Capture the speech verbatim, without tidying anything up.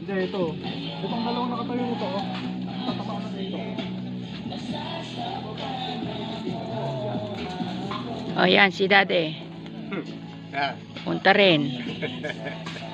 Hindi, ito. Itong dalawang nakatayo ito, oh. Tatapak na dito. O yan, si Dade. Ah. Punta rin.